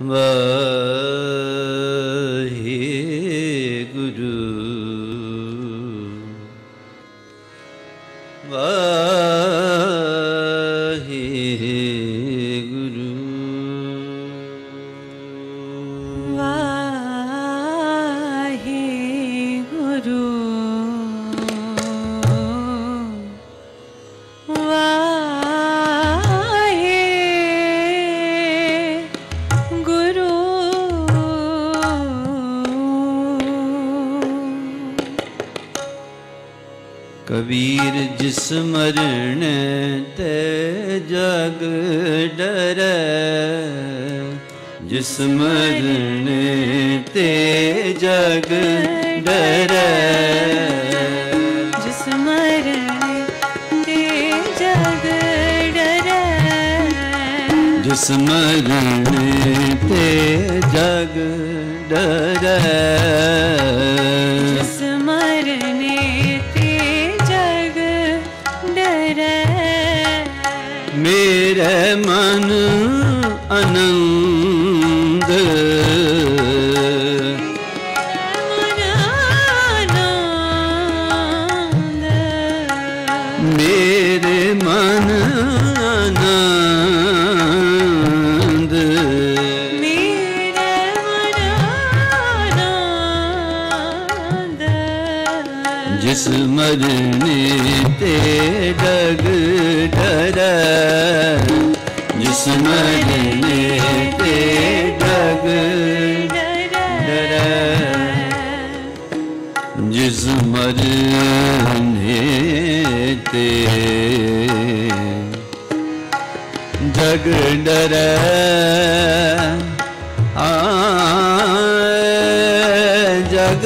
वाहिगुरु वाहिगुरु वाहिगुरु कबीर जिस मरण ते जग डरै, जिस मरण ते जग डरै, जिस मरण ते जग डरै, जिस मरण ते जग डरै, जिस मरण मेरे मन आनंद, मेरे मन आनंद, मेरे मन आनंद, जिस मरने ते जग डरै, जिस मरने ते जग डरै, जिस मरने ते जग डरै, जग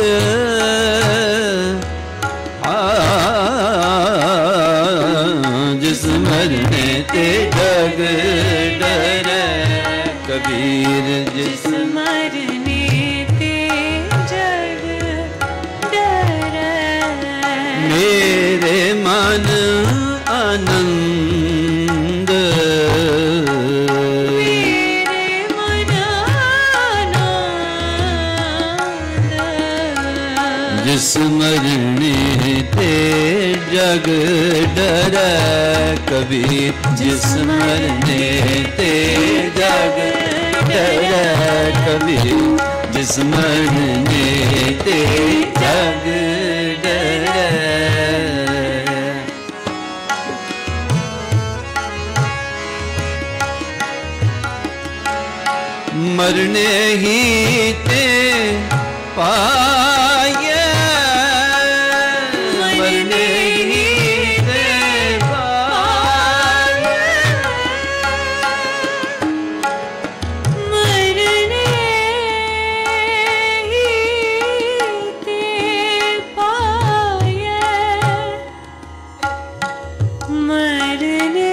जिस मरने ते जग डरै, कबीर जिस मरने ते जग डरै, मेरे मन आनंद, मेरे मन आनंद, जिस मरने ते जग डरै, कबीर जिस मरने ते जग डरै, कबीर जिस मरने ते जग डरै, मरने ही ते पाए, मरने ही ते पाए, मरने ही ते पाए, मरने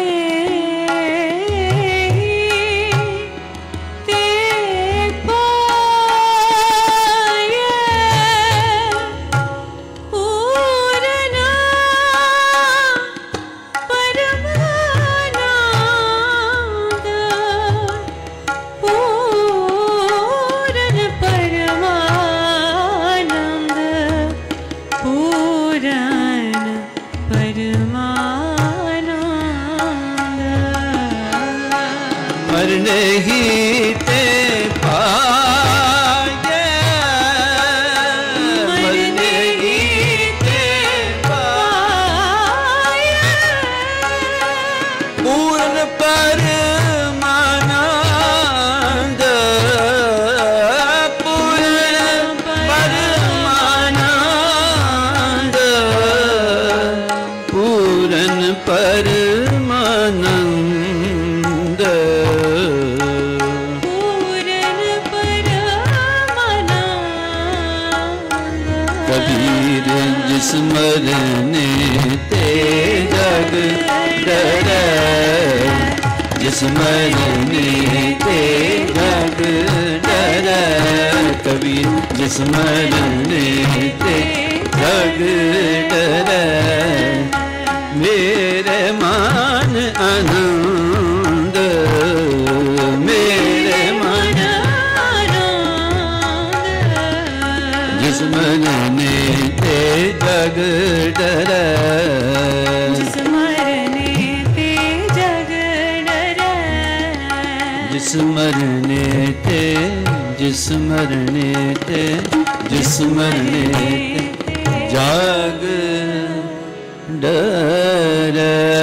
मरने ही ते पाए, मरने ही ते पाए, पूर्ण परमानंद, पूर्ण परमानंद, पूर्ण परमानंद, कबीर जिस मरने ते जग डरै, जिस मरने ते जग डरै, कबीर जिस मरने ते जग डरै, मेरे मन आनंद, मेरे मन मरने ते जिस मरने ते जिस मरने ते जाग डर